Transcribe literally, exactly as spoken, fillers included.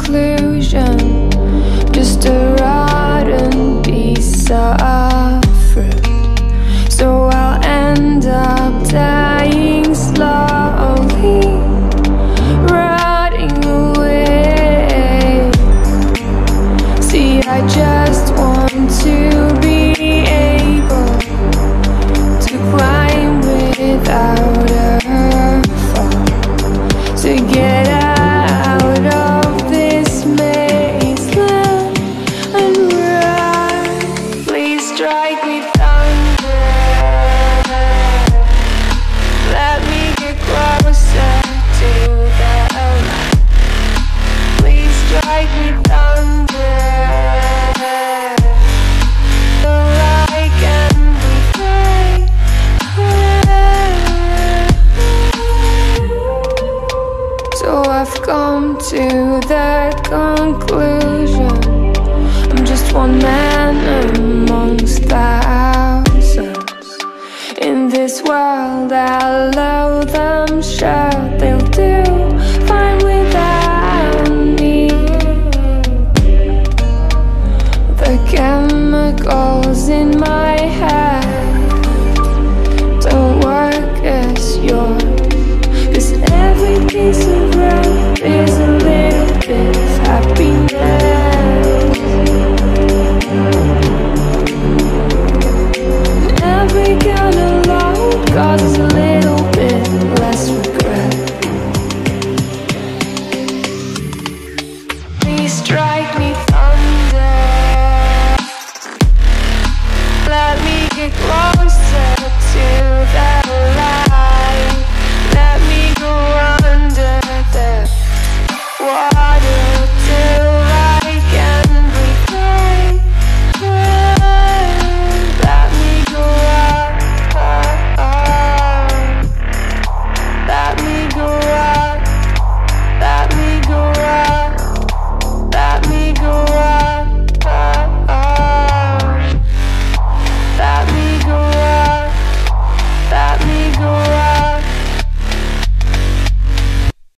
conclusion, just a rotten piece of fruit. So I'll end up dying slowly, rotting away. See, I just want to be able to climb without a fall, to get out of this maze land and run. Please strike me thunder, let me get closer to the light. Please strike me thunder, so I can be free. So I've come to the conclusion, I'm just one man amongst thousands. In this world I'll allow them shout, they'll do fine without me. The chemicals in my head don't work as yours, 'cause every piece of road is a little bit of happiness. Every kind of load causes a little bit less regret. Please strike me